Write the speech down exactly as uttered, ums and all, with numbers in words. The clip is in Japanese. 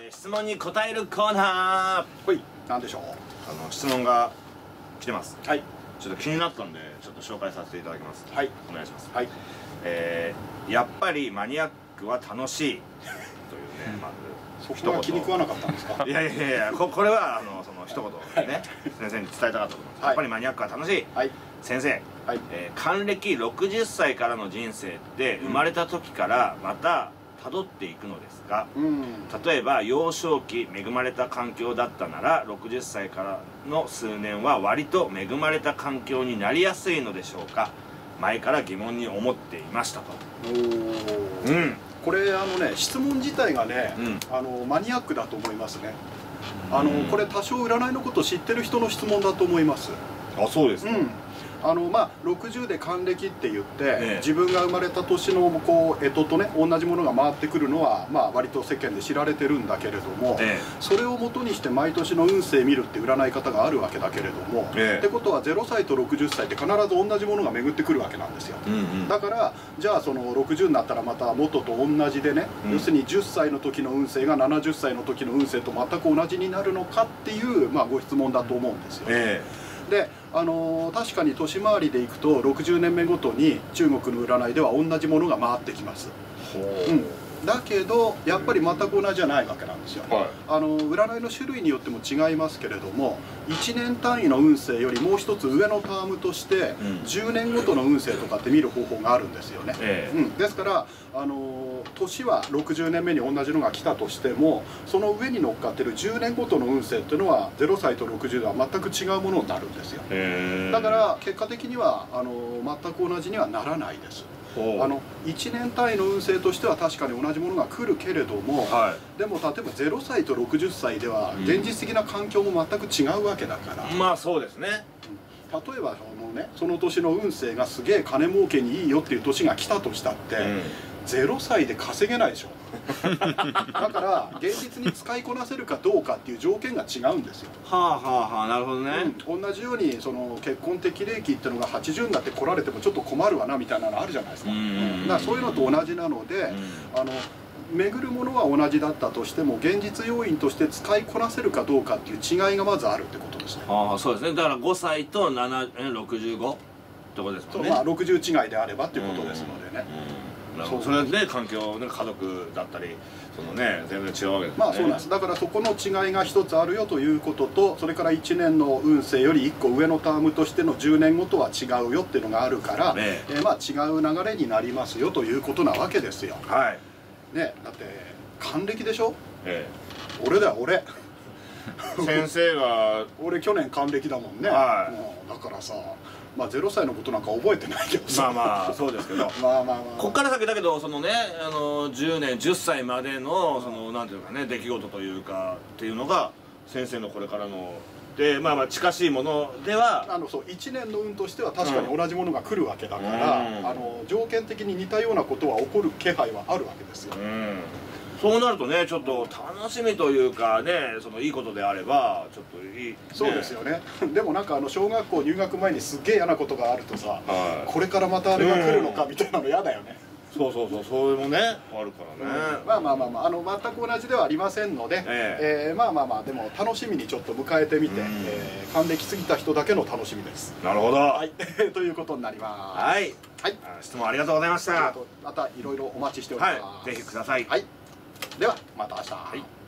えー、質問に答えるコーナー。 はい、なんでしょう。 あの質問が来てます。 はい。 ちょっと気になったんでちょっと紹介させていただきます。 はい、 お願いします。 はい。 えー、やっぱりマニアックは楽しいというね、まずそこは気に食わなかったんですか。 いやいやいや、ここれはあのその一言でね、先生に伝えたかったと思います。やっぱりマニアックは楽しい。はい。先生、はい、えー、還暦ろくじゅっさいからの人生って生まれた時からまた辿っていくのですが、うん、例えば幼少期恵まれた環境だったならろくじゅっさいからの数年は割と恵まれた環境になりやすいのでしょうか。前から疑問に思っていましたと。おー、うん、これあのね、質問自体がね、うん、あのマニアックだと思いますね。あの、うん、これ多少占いのことを知ってる人の質問だと思います。 あ、そうですか。うん、 あのまあ、ろくじゅうで還暦って言って、ええ、自分が生まれた年のこう干支とね同じものが回ってくるのは、まあ、割と世間で知られてるんだけれども、ええ、それをもとにして毎年の運勢見るって占い方があるわけだけれども、ええ、ってことはぜろさいとろくじゅっさいって必ず同じものが巡ってくるわけなんですよ。うんうん、だからじゃあそのろくじゅうになったらまた元と同じでね、うん、要するにじゅっさいの時の運勢がななじゅっさいの時の運勢と全く同じになるのかっていう、まあ、ご質問だと思うんですよ。ええ、であのー、確かに年回りでいくとろくじゅうねんめごとに中国の占いでは同じものが回ってきます。うん、だけどやっぱり全く同じじゃないわけなんですよ。はい、あの占いの種類によっても違いますけれども、いちねん単位の運勢よりもう一つ上のタームとしてじゅうねんごとの運勢とかって見る方法があるんですよね。えーうん、ですからあの年はろくじゅうねんめに同じのが来たとしても、その上に乗っかってるじゅうねんごとの運勢っていうのはぜろさいとろくじゅうでは全く違うものになるんですよ。だから結果的にはあの全く同じにはならないです。あのいちねん単位の運勢としては確かに同じものが来るけれども、はい、でも例えばぜろさいとろくじゅっさいでは現実的な環境も全く違うわけだから、 うん、まあそうですね。 例えばそのね、その年の運勢がすげえ金儲けにいいよっていう年が来たとしたって、うん、ぜろさいで稼げないでしょ。だから現実に使いこなせるかどうかっていう条件が違うんですよ。 はあはあはあ、なるほどね。 うん、同じようにその結婚適齢期っていうのがはちじゅうになって来られてもちょっと困るわなみたいなのあるじゃないですか。うん、だからそういうのと同じなので、うん、あの巡るものは同じだったとしても現実要因として使いこなせるかどうかっていう違いがまずあるってことですね。 ああ、そうですね。だからごさいとろくじゅうごってことですもんね。 まあろくじゅう違いであればっていうことですのでね。 そう、それはね、環境ね、家族だったりそのね全然違うわけですね。 まあそうなんです。だからそこの違いが一つあるよということと、それからいちねんの運勢よりいっこ上のタームとしてのじゅうねんごとは違うよっていうのがあるから、ね、えー、まあ違う流れになりますよということなわけですよ。はい。ね、だって還暦でしょ。ええ、俺だよ俺。 先生が俺去年還暦だもんね。はい。だからさ、まあぜろさいのことなんか覚えてないけどさ。 まあまあそうですけど。まあまあまあ。こっから先だけどそのね、あのじゅうねんじゅっさいまでのそのなんていうかね、出来事というかっていうのが先生のこれからので、まあまあ近しいものでは、 あのそういちねんの運としては確かに同じものが来るわけだから、うん、あの条件的に似たようなことは起こる気配はあるわけですよ。うん、 そうなるとね、ちょっと楽しみというかね、そのいいことであればちょっといい、ね、 そうですよね。でもなんかあの小学校入学前にすっげえ嫌なことがあるとさ、はい、これからまたあれが来るのかみたいなの嫌だよね。 そうそうそう、それもねあるからね。 うん、まあまあまあまあ、あの全く同じではありませんので、えええー、まあまあまあでも楽しみにちょっと迎えてみて、えー、還暦過ぎた人だけの楽しみです。 なるほど。 はいということになります。 はい、はい、質問ありがとうございました。 またいろいろお待ちしております。 はい、ぜひください。 はい、ではまた明日。はい。